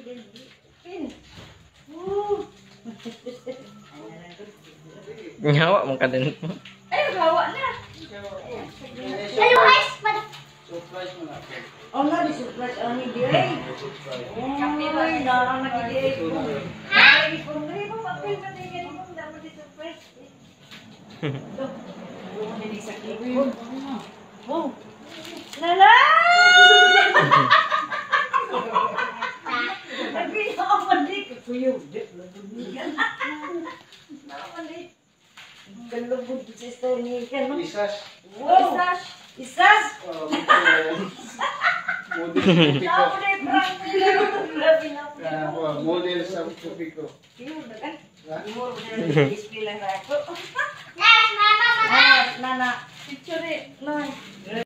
Nyawa mong kadin mo. Ay, hawa na. Hello guys, Surprise mo na. Oh, na, surprise ang hindi ay. Ay, narang nag-i-ay ko. Ay, kung rin mo, papel ka na yan mo, dapat di-surprise. Ito. Hindi sa kibon. Oh. Lala! Nagpinakamandik. Kuyo, nagpinakamandik. Nakamandik. Galubog sister ni Ken. Isas. Wow! Isas! Model sa Ako na yung prank nila. Grabe na po. model sa Tupiko. Yun, dagan. Display lang na ako. Nana, Nana.